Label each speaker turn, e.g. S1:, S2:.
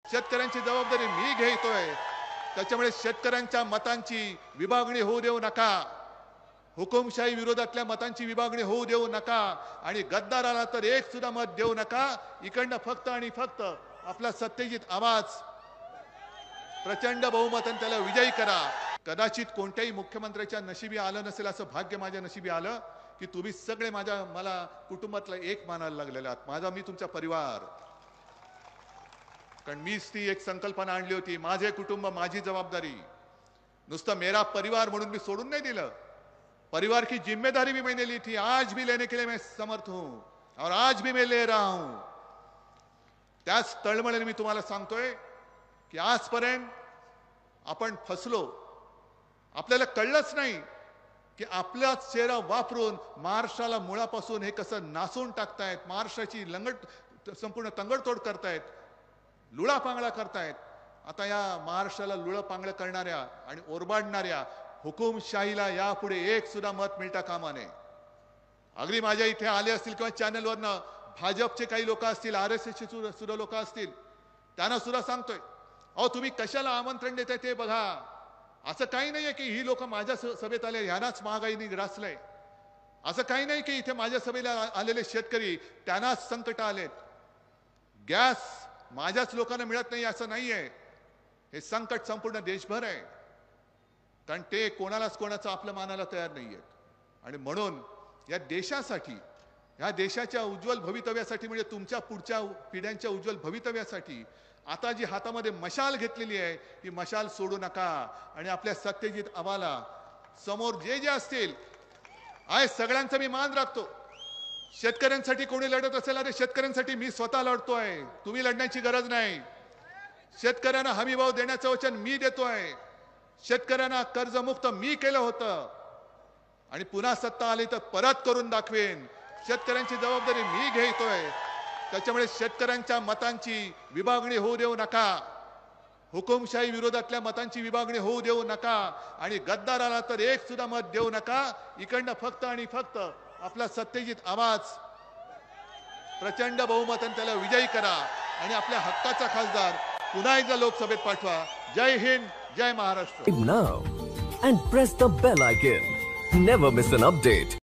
S1: शेतकऱ्यांची जबाबदारी मी घेतोय. त्याच्यामुळे शेतकऱ्यांच्या मतांची विभागणी होऊ देऊ नका. हुकुमशाही विरोधातल्या मतांची विभागणी होऊ देऊ नका. आणि गद्दाराला तर एक सुद्धा मत देऊ नका. इकडनं फक्त आणि फक्त आपला सत्यजित आवाज प्रचंड बहुमताने त्याला विजयी करा. कदाचित कोणत्याही मुख्यमंत्र्याच्या नशिबी आलं नसेल असं भाग्य माझ्या नशिबी आलं की तुम्ही सगळे मला कुटुंबातला एक मानायला लागलेले आहात. माझा मी तुमचा परिवार. कारण मीच ती एक संकल्पना आणली होती, माझे कुटुंब माझी जबाबदारी. नुसतं मेरा परिवार म्हणून मी सोडून नाही दिलं. परिवार की जिम्मेदारी भी मैंने ली थी. आज भी लेने के लिए मैं समर्थ हूं और आज भी मैं ले रहा हूं. त्याच तळमळीने मी तुम्हाला सांगतोय की आजपर्यंत आपण फसलो. आपल्याला कळलंच नाही की आपला चेहरा वापरून महाराष्ट्राला मुळापासून हे कसं नासून टाकतायत. महाराष्ट्राची संपूर्ण तंगडतोड करतायत, लुळापांगळा करतायत. आता या महाराष्ट्राला लुळापांगळ करणाऱ्या आणि ओरबाडणाऱ्या हुकुमशाहीला यापुढे एक सुद्धा मत मिळता कामा नये. अगदी माझ्या इथे आले असतील किंवा चॅनलवरनं भाजपचे काही लोक असतील, RSSचे सुद्धा लोक असतील, त्यांना सुद्धा सांगतोय, अहो तुम्ही कशाला आमंत्रण देताय ते बघा. असं काही नाहीये की ही लोक माझ्या सभेत आले ह्यांनाच महागाईने ग्रासलंय. असं काही नाही की इथे माझ्या सभेला आलेले शेतकरी त्यांनाच संकट आलेत. गॅस माझ्याच लोकांना मिळत नाही असं नाहीये. हे संकट संपूर्ण देशभर आहे. कारण ते कोणालाच कोणाचं आपलं मानायला तयार नाहीयेत. आणि म्हणून या देशासाठी, या देशाच्या उज्ज्वल भवितव्यासाठी, म्हणजे तुमच्या पुढच्या पिढ्यांच्या उज्ज्वल भवितव्यासाठी आता जी हातामध्ये मशाल घेतलेली आहे ती मशाल सोडू नका. आणि आपल्या सत्यजित आवाला समोर जे असतील आहे सगळ्यांचा मी मान राखतो. शेतकऱ्यांसाठी कोणी लढत असेल, अरे शेतकऱ्यांसाठी मी स्वतः लढतोय, तुम्ही लढण्याची गरज नाही. शेतकऱ्यांना हमीभाव देण्याचं वचन मी देतोय. शेतकऱ्यांना कर्जमुक्त मी केलं होतं आणि पुन्हा सत्ता आली तर परत करून दाखवेन. शेतकऱ्यांची जबाबदारी मी घेतोय. त्याच्यामुळे शेतकऱ्यांच्या मतांची विभागणी होऊ देऊ नका. हुकुमशाही विरोधातल्या मतांची विभागणी होऊ देऊ नका. आणि गद्दाराला तर एक सुद्धा मत देऊ नका. इकडनं फक्त आणि फक्त आपला सत्यजित आवाज प्रचंड बहुमताने त्याला विजयी करा आणि आपल्या हक्काचा खासदार पुन्हा एकदा लोकसभेत पाठवा. जय हिंद, जय Maharashtra.
S2: Now and press the bell icon. Never miss an update.